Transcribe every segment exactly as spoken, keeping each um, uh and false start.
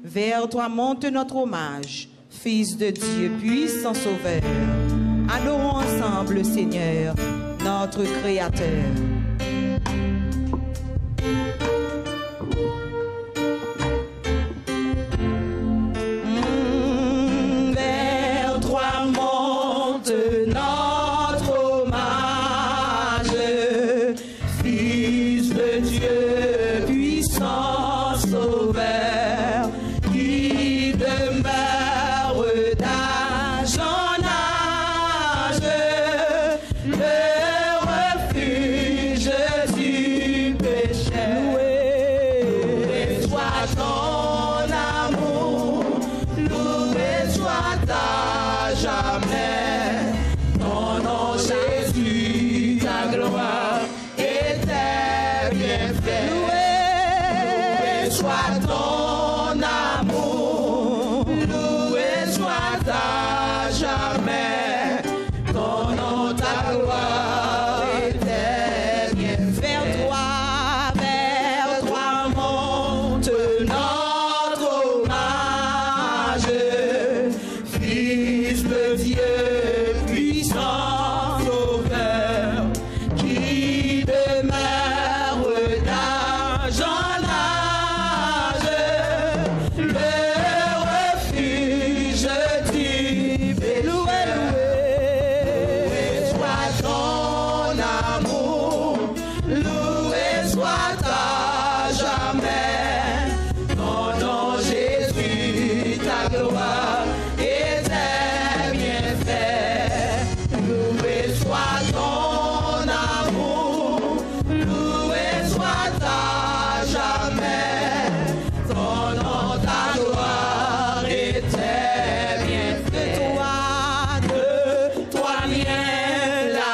Vers toi monte notre hommage, Fils de Dieu, puissant Sauveur. Adorons ensemble le Seigneur, notre Créateur. Mmh, vers toi monte notre hommage, Fils de Dieu, puissant Sauveur, qui demeure d'âge en âge, le refuge du pécheur. Loué soit ton amour, loué soit à jamais, ton nom Jésus, ta gloire et tes bienfaits. Loué soit ton amour, loué soit à jamais, ton nom, ta gloire et tes bienfaits. Vers toi, vers toi monte notre hommage, Fils de Dieu, puissant Sauveur, qui demeure d'âge en âge, le refuge du pécheur. Loué, loué soit ton amour, loué soit à jamais, ton nom Jésus, ta gloire et tes bienfaits. Loué soit ton amour, loué soit à jamais, ton nom, ta gloire et tes bienfaits. De toi, de toi vient la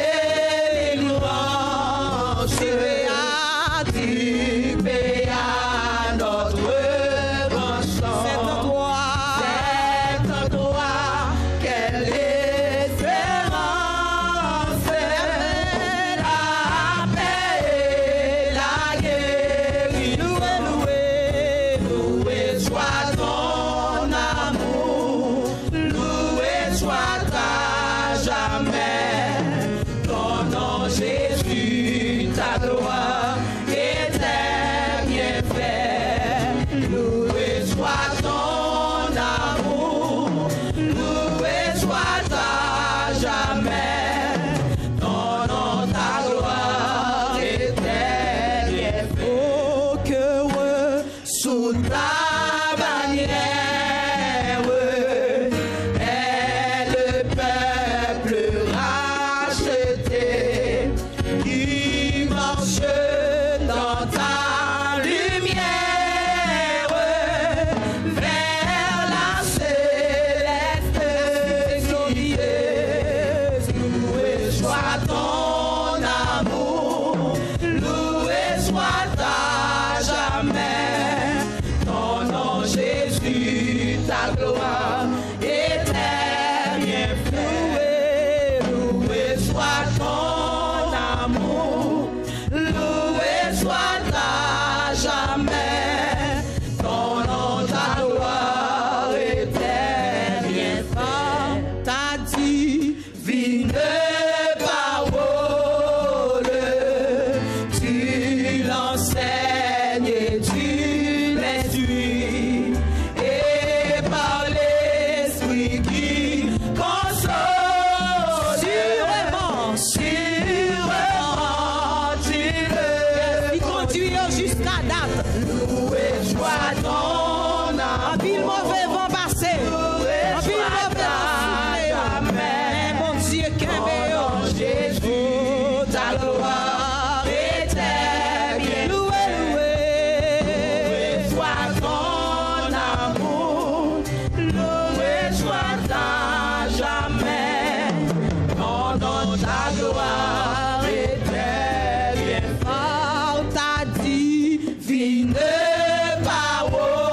délivrance, tu payes à notre rançon. C'est en toi, c'est en toi quelle espérance, la paix et la guérison. Loué, loué, loué soit ton amour, loué soit à jamais, ton nom Jésus, ta gloire et tes bienfaits. Loué soit ton amour, loué soit à jamais, ton nom, ta gloire et tes bienfaits. Oh, que sous ta bannière est le peuple racheté qui marche dans ta lumière vers la céleste glorieuse. Loué soit ton amour, loué soit à jamais, ton nom Jésus, ta gloire et tes bienfaits. Loué soit ton amour, loué soit à jamais, ton nom, ta gloire et tes bienfaits. Ta divine parole, tu l'enseignes et tu l'instruis, et par l'esprit qui console, sûrement, sûrement tu le conduis jusqu'à date. Loué soit ton âme, en pile mauvais vent passé, en pile mauvais vent soufflé, mais mon Dieu qu'un Jésus, ta gloire et tes bienfaits. Loué, loué, loué soit ton amour, loué soit à jamais, ton nom, ta gloire et tes bienfaits. Par ta divine parole,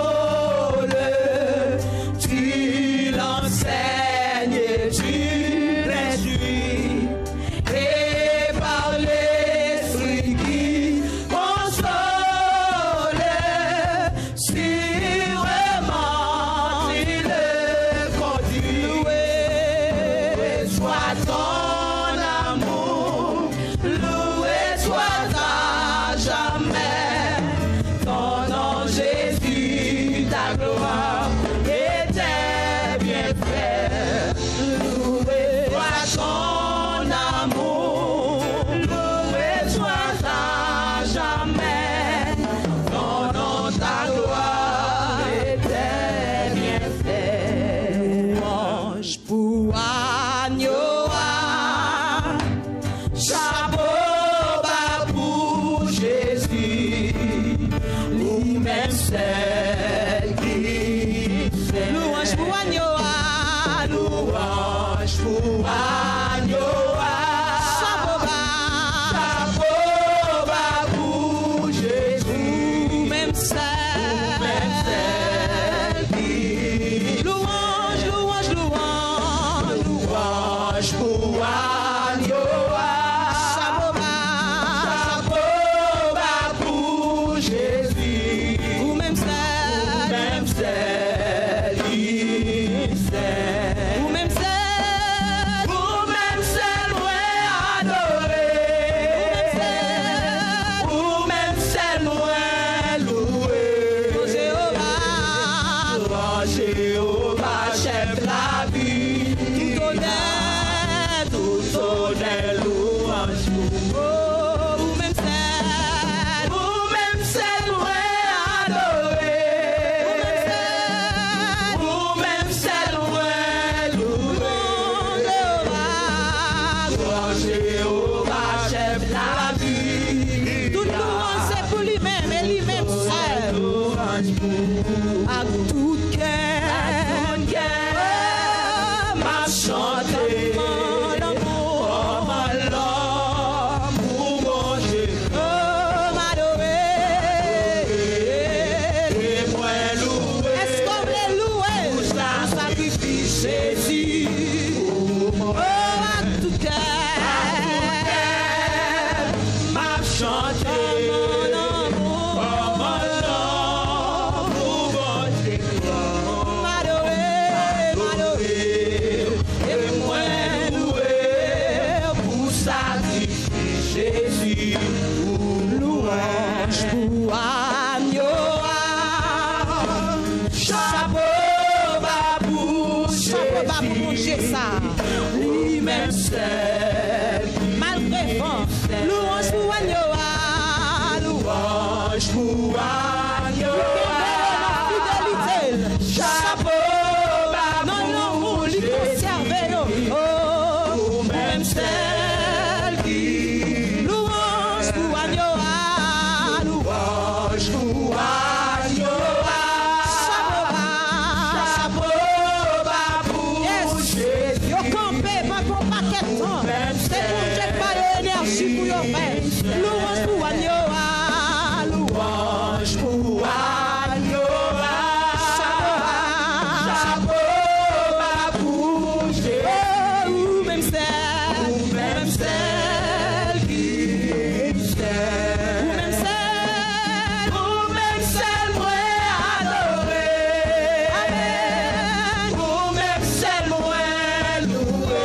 à tout cœur, m'a chanté l'amour, l'amour, mon Dieu, oh, m'adorer, et moi louer. Est-ce qu'on veut louer pour sacrifice Jésus? Oh, à tout cœur, m'a chanté. Lui-même seul, malgré vent, louange pour Agnoa, louange pour Agnoa, fidélité, chapeau, non, non, vous lui conservez, oh, même celle qui, louange pour Agnoa, louange pour Agnoa, chapeau, c'est pour j'ai pas l'énergie pour y faire. Louange pour Agnoa, louange pour Agnoa, chapeau, pour Jésus, ou même celle, ou même celle qui ou même celle, ou même celle moi adorée, amen, ou même celle moi louée.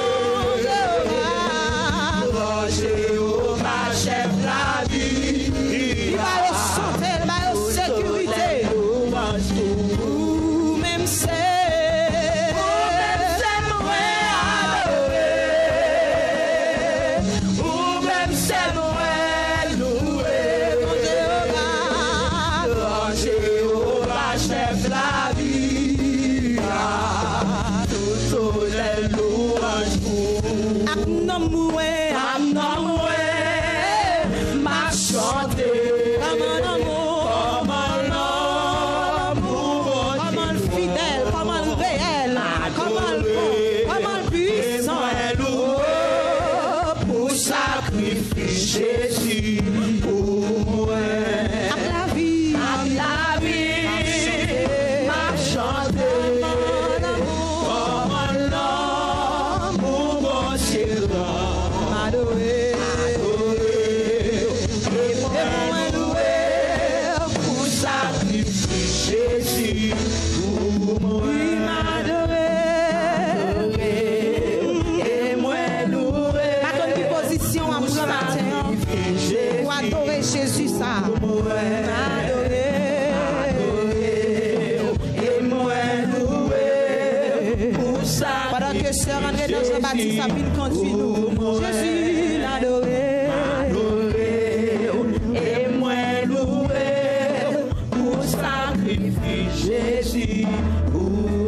Chef la vie, il va au santé, il va au sécurité, ou même c'est, ou même c'est moi adoré, ou même c'est moi loué, mon Jéhovah, Jéhovah, chef la vie, toutes les louanges pour Amnamoué, Amnamoué. Chanter comme un amour, comme un amour, comme un fidèle, comme un réel, comme un bon, comme un puissant, pour sacrifier Jésus pour moi. À la vie, à la vie, m'a chanté comme un amour, mon Dieu, m'adorer. Jésus, pour m'adorer, et moi louer. Pas comme une position à vous matin, pour adorer Jésus, ça. M'adorer, et moi louer, pour ça. Pendant que sœur André dans Jean-Baptiste a pu conduire nous, Jésus l'adorer. Et moi louer, pour sacrifier Jésus pour